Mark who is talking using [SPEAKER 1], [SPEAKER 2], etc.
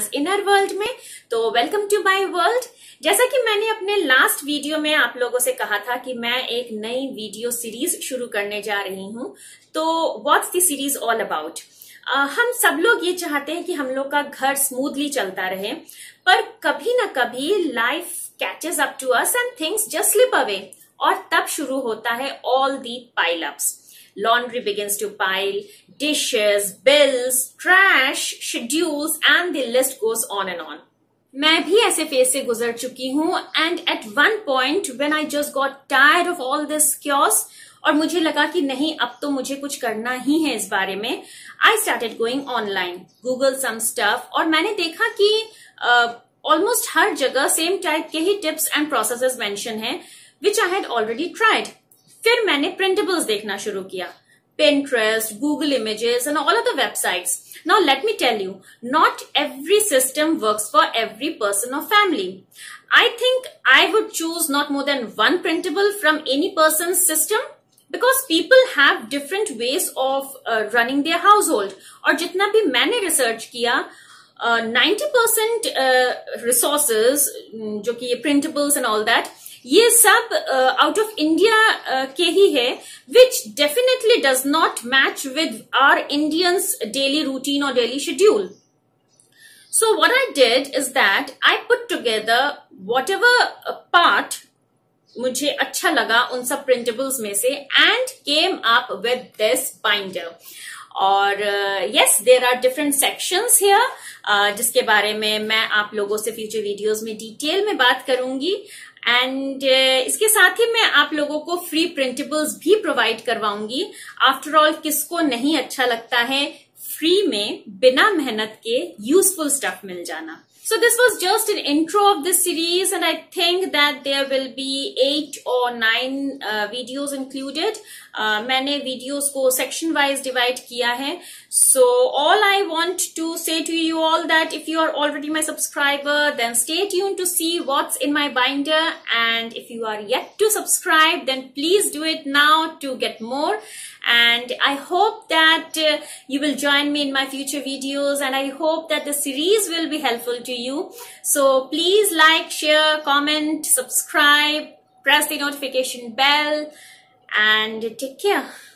[SPEAKER 1] as inner world में। तो welcome to my world। जैसा कि मैंने अपने लास्ट वीडियो में आप लोगों से कहा था कि मैं एक नई वीडियो सीरीज शुरू करने जा रही हूँ। तो what's the series all about? हम सब लोग ये चाहते हैं कि हम लोग का घर स्मूथली चलता रहे, पर कभी ना कभी life catches up to us and things just slip away, और तब शुरू होता है all the pile ups. Laundry begins to pile, dishes, bills, trash, schedules, and the list goes on and on. मैं भी ऐसे फेज से गुजर चुकी हूँ, and at one point when I just got tired of all this chaos, और मुझे लगा कि नहीं, अब तो मुझे कुछ करना ही है इस बारे में। I started going online, Google some stuff, और मैंने देखा कि almost हर जगह सेम टाइप के ही टिप्स एंड प्रोसेसेस मेंशन हैं, which I had already tried. फिर मैंने प्रिंटेबल्स देखना शुरू किया, Pinterest, Google Images and all other websites. Now let me tell you, not every system works for every person or family. I think I would choose not more than one printable from any person's system, because people have different ways of running their household. और जितना भी मैंने research किया, 90% resources जो कि ये printables and all that, ये सब आउट ऑफ इंडिया के ही है, which definitely does not match with our Indians daily routine और daily schedule. So what I did is that I put together whatever part मुझे अच्छा लगा उन सब प्रिंटेबल्स में से, and came up with this binder. और yes, there are different sections here, जिसके बारे में मैं आप लोगों से फ्यूचर वीडियोस में डिटेल में बात करूंगी। एंड इसके साथ ही मैं आप लोगों को फ्री प्रिंटेबल्स भी प्रोवाइड करवाऊंगी। आफ्टर ऑल, किसको नहीं अच्छा लगता है फ्री में बिना मेहनत के यूजफुल स्टफ मिल जाना। So this was just an intro of this series, and I think that there will be 8 or 9 videos included. मैंने videos को section wise divide किया है. So all I want to say to you all that if you are already my subscriber, then stay tuned to see what's in my binder, and if you are yet to subscribe, then please do it now to get more. And I hope that you will join me in my future videos, and I hope that the series will be helpful to you. So please like, share, comment, subscribe, press the notification bell, and take care.